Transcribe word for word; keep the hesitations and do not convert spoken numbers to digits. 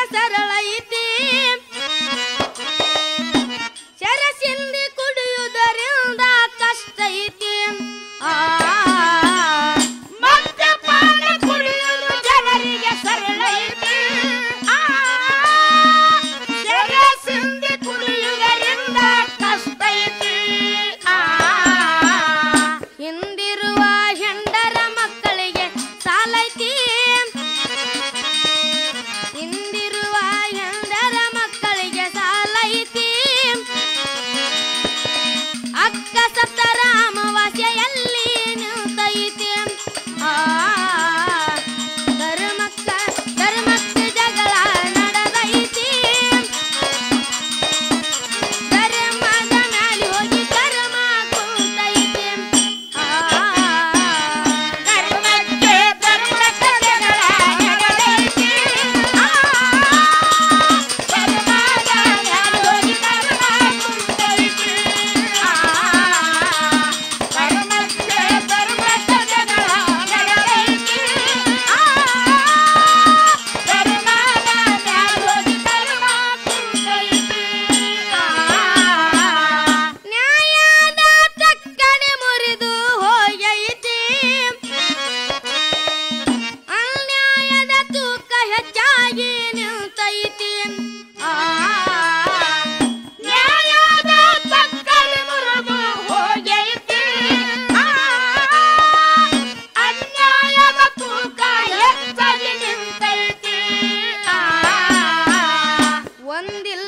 ಸರಳ ಐತಿ ಸರಸಿಂದಿ ಕುಡಿಯುವುದರಿಂದ ಕಷ್ಟ ಐತಿ ಆ ಮದ್ಯಪಾನ ಕುಡಿಯುವುದು ಜನರಿಗೆ ಸರಳ ಐತಿ ಆ ಸರಸಿಂದಿ ಕುಡಿಯುವುದರಿಂದ ಕಷ್ಟ ಐತಿ ಆ ಹಿಂದಿರುವ ಹೆಂಡರ ಮಕ್ಕಳಿಗೆ ಸಾಲೈತಿ ಹಿಂದಿರುವ ಹೆಂಡರ ಮಕ್ಕಳಿಗೆ ಸಾಲೈತಿ ಅಕ್ಕ ಸಪ್ತರ ಅಮಾವಾಸ್ಯೆಯಲ್ಲಿ ನಿಂತೈತಿ ಆ ಧರ್ಮಕ್ಕ ಧರ್ಮಕ್ಕ ಜಗಳ ನಡೆದೈತಿ ಧರ್ಮದ ಮ್ಯಾಲಿ ಹೋಗಿ ಕರ್ಮ ಕುಂತೈತಿ ಆ ಧರ್ಮಕ್ಕೆ ಧರ್ಮಕ್ಕ ಜಗಳ ನಡೆದೈತಿ ಆ ಧರ್ಮದ ಮ್ಯಾಲಿ ಹೋಗಿ ಕರ್ಮ ಕುಂತೈತಿ ಆ ಧರ್ಮಕ್ಕೆ ಧರ್ಮಕ್ಕ ಜಗಳ ನಡೆದೈತಿ ಆ ಧರ್ಮದ ಮ್ಯಾಲಿ ಹೋಗಿ ಕರ್ಮ ಕುಂತೈತಿ ಆ ನ್ಯಾಯದ ಚಕ್ಕಣೆ ಮುರಿದು ಹೋಗೈತಿ ಅನ್ಯಾಯದ ತೂಕ ಹೆಚ್ಚಾಗಿ ನಿಂತೈತಿ ಆ ನ್ಯಾಯದ ಚಕ್ಕಣೆ ಮುರಿದು ಹೋಗೈತಿ ಆ ಅನ್ಯಾಯದ ತೂಕ ಹೆಚ್ಚಾಗಿ ನಿಂತೈತಿ ಆ ಒಂದಿಲ್ಲ